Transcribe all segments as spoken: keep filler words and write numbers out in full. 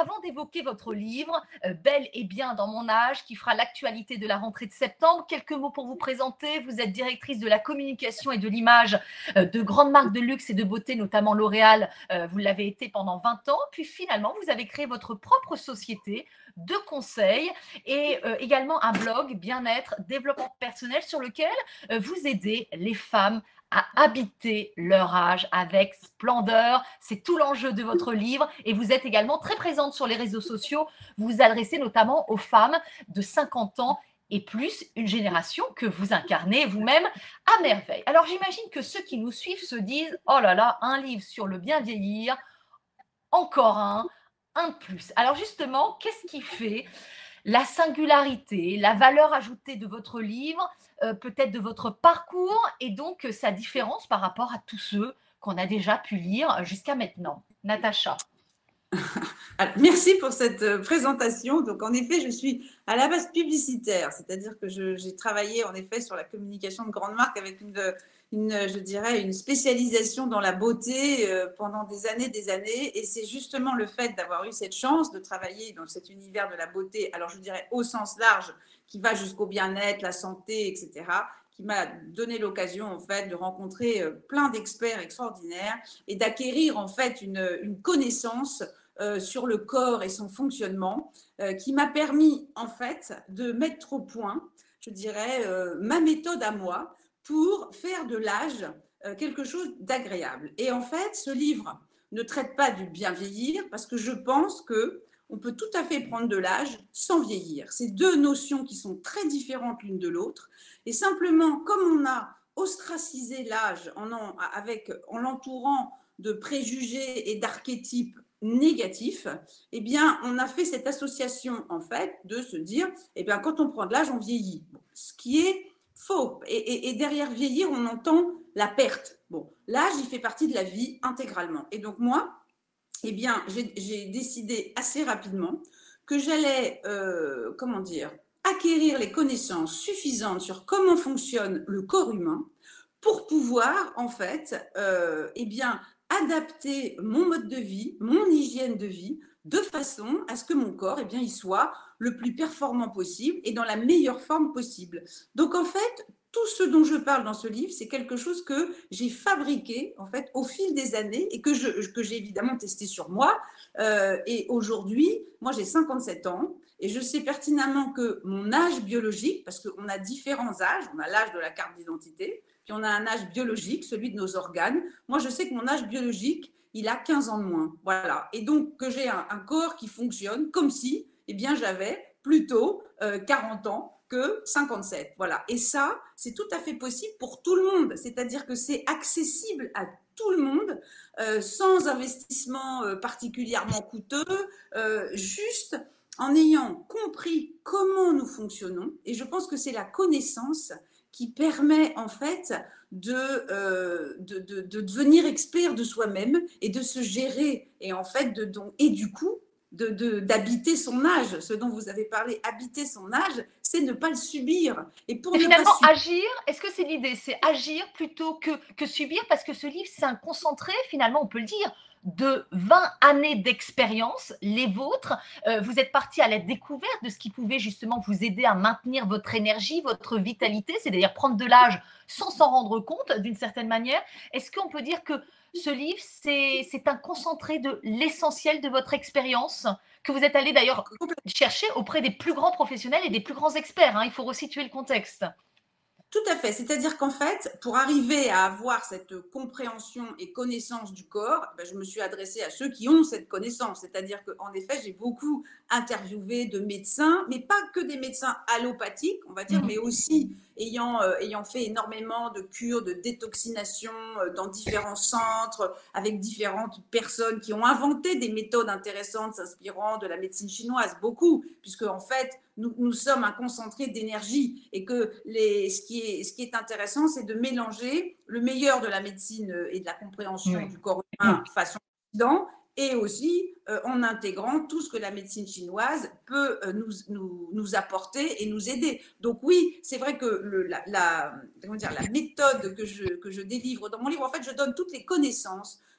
avant d'évoquer votre livre, euh, Bel et bien dans mon âge, qui fera l'actualité de la rentrée de septembre, quelques mots pour vous présenter. Vous êtes directrice de la communication et de l'image euh, de grandes marques de luxe et de beauté, notamment L'Oréal. Euh, vous l'avez été pendant vingt ans. Puis finalement, vous avez créé votre propre société de conseils et euh, également un blog bien-être, développement personnel sur lequel euh, vous aidez les femmes à habiter leur âge avec splendeur. C'est tout l'enjeu de votre livre et vous êtes également très présente sur les réseaux sociaux. Vous vous adressez notamment aux femmes de cinquante ans et plus, une génération que vous incarnez vous-même à merveille. Alors j'imagine que ceux qui nous suivent se disent « Oh là là, un livre sur le bien vieillir, encore un, un de plus ». Alors justement, qu'est-ce qui fait la singularité, la valeur ajoutée de votre livre, euh, peut-être de votre parcours et donc euh, sa différence par rapport à tous ceux qu'on a déjà pu lire jusqu'à maintenant. Natacha. Alors, merci pour cette euh, présentation. Donc, en effet, je suis à la base publicitaire, c'est-à-dire que j'ai travaillé en effet sur la communication de grandes marques avec une, une je dirais, une spécialisation dans la beauté euh, pendant des années, des années. Et c'est justement le fait d'avoir eu cette chance de travailler dans cet univers de la beauté, alors je dirais au sens large, qui va jusqu'au bien-être, la santé, et cetera, qui m'a donné l'occasion en fait de rencontrer euh, plein d'experts extraordinaires et d'acquérir en fait une, une connaissance Euh, sur le corps et son fonctionnement, euh, qui m'a permis en fait de mettre au point, je dirais, euh, ma méthode à moi pour faire de l'âge euh, quelque chose d'agréable. Et en fait, ce livre ne traite pas du bien vieillir parce que je pense que on peut tout à fait prendre de l'âge sans vieillir. C'est deux notions qui sont très différentes l'une de l'autre. Et simplement, comme on a ostracisé l'âge en, en, avec, en l'entourant de préjugés et d'archétypes négatif, eh bien, on a fait cette association, en fait, de se dire, eh bien, quand on prend de l'âge, on vieillit. Bon, ce qui est faux. Et, et, et derrière vieillir, on entend la perte. Bon, l'âge, il fait partie de la vie intégralement. Et donc, moi, eh bien, j'ai décidé assez rapidement que j'allais, euh, comment dire, acquérir les connaissances suffisantes sur comment fonctionne le corps humain pour pouvoir, en fait, euh, eh bien, adapter mon mode de vie, mon hygiène de vie, de façon à ce que mon corps, eh bien, il soit le plus performant possible et dans la meilleure forme possible. Donc, en fait, tout ce dont je parle dans ce livre, c'est quelque chose que j'ai fabriqué, en fait, au fil des années et que je, que j'ai évidemment testé sur moi. Euh, et aujourd'hui, moi, j'ai cinquante-sept ans. Et je sais pertinemment que mon âge biologique, parce qu'on a différents âges, on a l'âge de la carte d'identité, puis on a un âge biologique, celui de nos organes. Moi, je sais que mon âge biologique, il a quinze ans de moins. Voilà. Et donc, que j'ai un, un corps qui fonctionne comme si, eh bien, j'avais plutôt euh, quarante ans que cinquante-sept. Voilà. Et ça, c'est tout à fait possible pour tout le monde. C'est-à-dire que c'est accessible à tout le monde, euh, sans investissement euh, particulièrement coûteux, euh, juste en ayant compris comment nous fonctionnons. Et je pense que c'est la connaissance qui permet en fait de, euh, de, de, de devenir expert de soi-même et de se gérer et en fait de, de, et du coup d'habiter de, son âge. Ce dont vous avez parlé, habiter son âge, c'est ne pas le subir. Et pour et ne finalement, pas subir... agir, est-ce que c'est l'idée? C'est agir plutôt que, que subir, parce que ce livre, c'est un concentré, finalement, on peut le dire, de vingt années d'expérience, les vôtres. Euh, vous êtes parti à la découverte de ce qui pouvait justement vous aider à maintenir votre énergie, votre vitalité, c'est d'ailleurs prendre de l'âge sans s'en rendre compte d'une certaine manière. Est-ce qu'on peut dire que ce livre, c'est un concentré de l'essentiel de votre expérience que vous êtes allé d'ailleurs chercher auprès des plus grands professionnels et des plus grands experts, hein, il faut resituer le contexte. Tout à fait. C'est-à-dire qu'en fait, pour arriver à avoir cette compréhension et connaissance du corps, ben, je me suis adressée à ceux qui ont cette connaissance. C'est-à-dire qu'en effet, j'ai beaucoup interviewé de médecins, mais pas que des médecins allopathiques, on va dire, mmh. mais aussi ayant, euh, ayant fait énormément de cures de détoxination euh, dans différents centres, avec différentes personnes qui ont inventé des méthodes intéressantes s'inspirant de la médecine chinoise, beaucoup, puisque en fait, nous, nous sommes un concentré d'énergie et que les, ce, qui est, ce qui est intéressant, c'est de mélanger le meilleur de la médecine et de la compréhension oui. du corps humain oui. façon occident et aussi euh, en intégrant tout ce que la médecine chinoise peut euh, nous, nous, nous apporter et nous aider. Donc oui, c'est vrai que le, la, la, comment dire, la méthode que je, que je délivre dans mon livre, en fait, je donne toutes les connaissances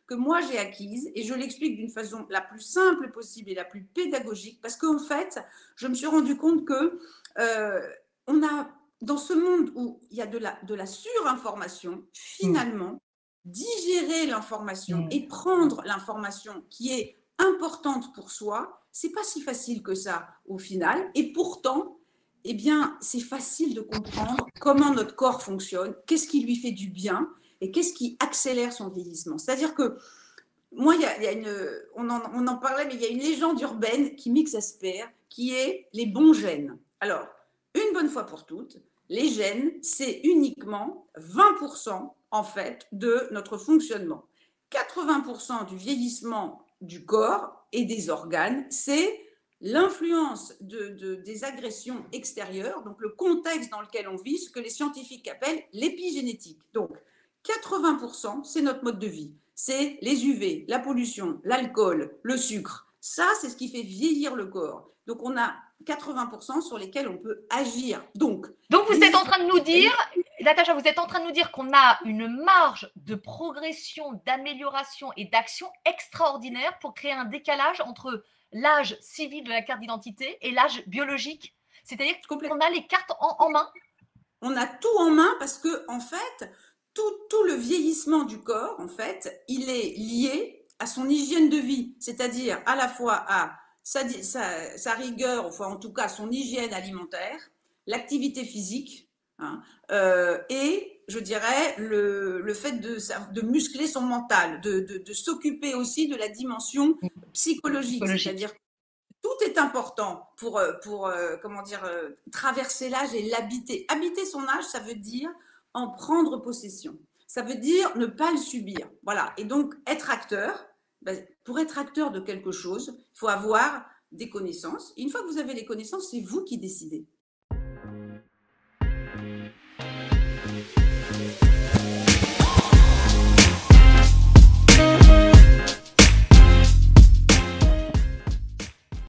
que moi j'ai acquises et je l'explique d'une façon la plus simple possible et la plus pédagogique parce qu'en fait, je me suis rendu compte que euh, on a, dans ce monde où il y a de la, de la surinformation, finalement, digérer l'information Mmh. et prendre l'information qui est importante pour soi, c'est pas si facile que ça au final. Et pourtant, eh bien, c'est facile de comprendre comment notre corps fonctionne, qu'est-ce qui lui fait du bien et qu'est-ce qui accélère son vieillissement. C'est-à-dire que moi, il y a, il y a une, on, en, on en parlait, mais il y a une légende urbaine qui m'exaspère, qui est les bons gènes. Alors, une bonne fois pour toutes, les gènes, c'est uniquement vingt pour cent en fait de notre fonctionnement. quatre-vingts pour cent du vieillissement du corps et des organes, c'est l'influence de, de, des agressions extérieures, donc le contexte dans lequel on vit, ce que les scientifiques appellent l'épigénétique. Donc, quatre-vingts pour cent, c'est notre mode de vie. C'est les U V, la pollution, l'alcool, le sucre. Ça, c'est ce qui fait vieillir le corps. Donc, on a quatre-vingts pour cent sur lesquels on peut agir. Donc, Donc vous êtes en train de nous dire, Natacha, vous êtes en train de nous dire qu'on a une marge de progression, d'amélioration et d'action extraordinaire pour créer un décalage entre l'âge civil de la carte d'identité et l'âge biologique. C'est-à-dire qu'on a les cartes en, en main. On a tout en main parce que, en fait, tout, tout le vieillissement du corps, en fait, il est lié à son hygiène de vie, c'est-à-dire à la fois à sa, sa, sa rigueur, enfin en tout cas son hygiène alimentaire, l'activité physique, hein, euh, et je dirais le, le fait de, de muscler son mental, de, de, de s'occuper aussi de la dimension psychologique, psychologique. c'est-à-dire tout est important pour, pour comment dire, traverser l'âge et l'habiter. Habiter son âge, ça veut dire en prendre possession. Ça veut dire ne pas le subir. Voilà. Et donc, être acteur, ben, pour être acteur de quelque chose, il faut avoir des connaissances. Et une fois que vous avez les connaissances, c'est vous qui décidez.